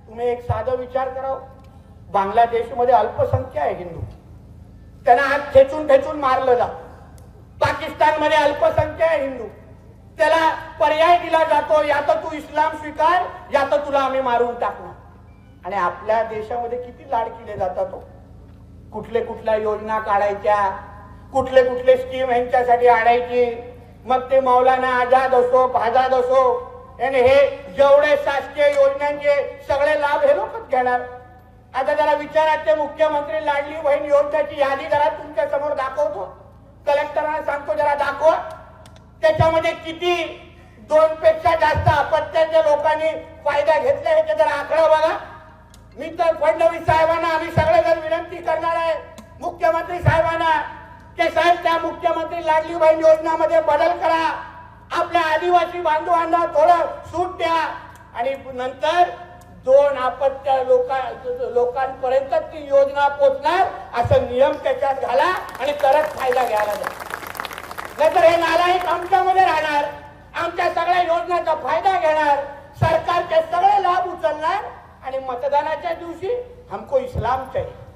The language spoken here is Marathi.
तुम्ही एक साधा विचार करा, बांगलादेशमध्ये अल्पसंख्य आहे हिंदू, त्यांना आज ठेचून ठेचून मारलं जात. पाकिस्तानमध्ये अल्पसंख्य आहे हिंदू, त्याला पर्याय दिला जातो, या तर तू इस्लाम स्वीकार या तर तुला आम्ही मारून टाकणार. आणि आपल्या देशामध्ये किती लाड केले जातात, कुठले कुठल्या योजना काढायच्या, कुठले कुठले स्कीम यांच्यासाठी आणायची. मग ते मौलाना आझाद असो, आझाद असो, आणि हे जेवढे शासकीय योजनांचे सगळे लाभ हे लोकच घेणार. आता जरा विचारात ते मुख्यमंत्री लाडली बहीण योजनेची यादी जरा तुमच्या समोर दाखवतो, कलेक्टरांना सांगतो जरा दाखवा. त्याच्यामध्ये किती 2 पेक्षा जास्त अपत्याच्या लोकांनी फायदा घेतला हे जरा आकडा बघा. मी तर फडणवीस साहेबांना आम्ही सगळेजण विनंती करणार आहे, मुख्यमंत्री साहेबांना, की साहेब त्या मुख्यमंत्री लाडली बहीण योजनामध्ये बदल करा, आपल्या आदिवासी बांधवांना थोडं सूट द्या आणि नंतर 2 अपत्य लोकांपर्यंत ती योजना पोहोचणार असं नियम त्याच्यात घाला आणि तरच फायदा घ्यायला द्या. नाहीतर हे नालायक आमच्यामध्ये राहणार, आमच्या सगळ्या योजनांचा फायदा घेणार, सरकारचे सगळे लाभ उचलणार आणि मतदानाच्या दिवशी हमको इस्लाम चाहिए.